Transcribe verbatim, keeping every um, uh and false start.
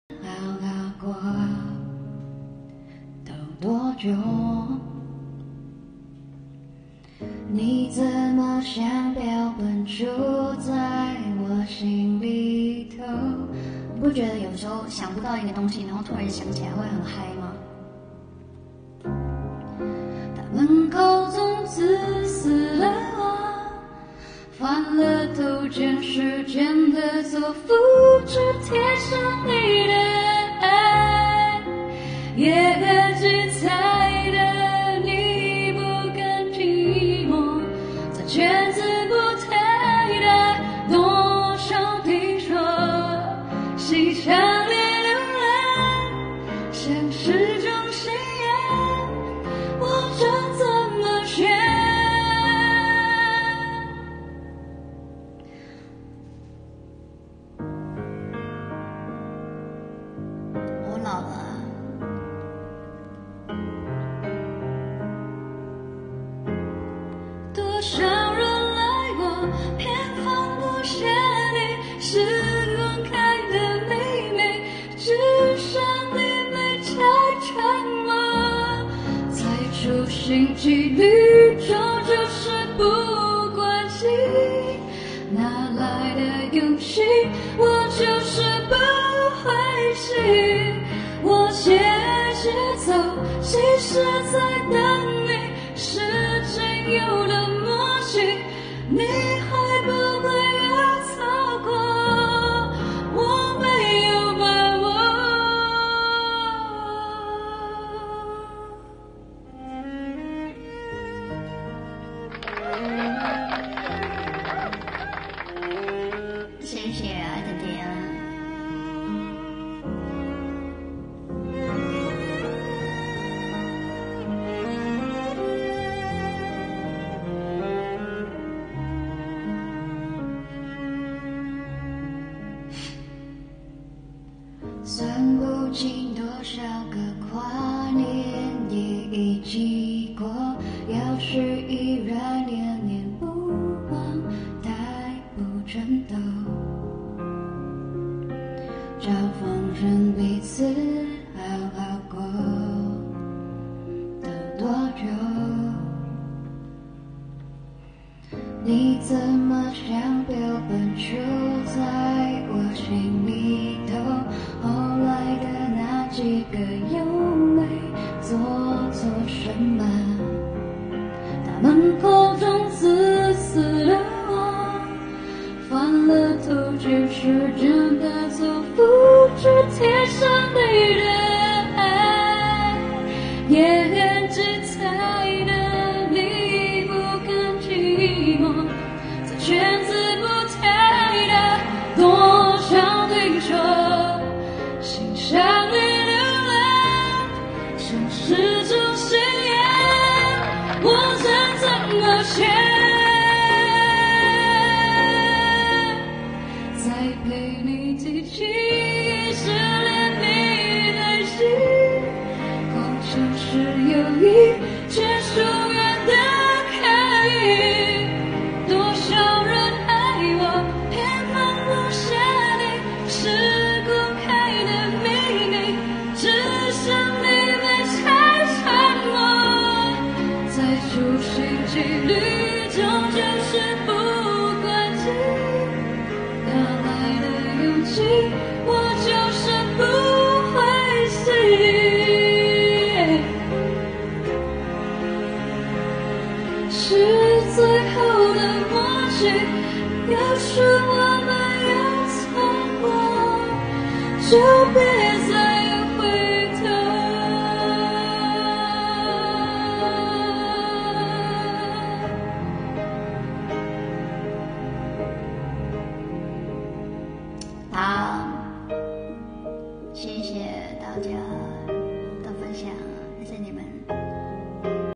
好好过，都多久？你怎么像标本住在我心里头？你不觉得有时候想不到一个东西，然后突然想起来会很嗨吗？他们口中自私的话，犯了头肩世间的错，复制贴上你的爱，也很精彩的你不甘寂寞，这圈子不太大，多少听说，心强烈流浪，像是种誓言，我这怎么选？我老了啊，多少人来过，偏放不下你，是分开的妹妹，至少你没拆穿我，在处心积虑中就是不关心，哪来的勇气？我就是不会信，我写节奏，其实在等你，是仅有的默契，你会不会有错过？我没有把握。谢谢啊，甜甜。算不清多少个跨年也已记过，要是依然念念不忘，带不颤抖，找放任彼此好好过，都多久？你怎么像标本住在我心里头？后来的那几个又没做错什么？他们口中自私的我，犯了头肩世间的错，复制贴上你的爱，也很精彩的你不甘寂寞，这圈子不太大，多少听说，心上的流浪，像是种誓言，我曾怎么选？再陪你提起失恋你的心，好像是友谊，却疏远的可以。多少人爱我，偏放不下你，是公开的秘密，至少你没拆穿我，在处心积虑中就是不关心，哪来的勇气？我就是不会信，是最后的默契，要是我们有错过，就别再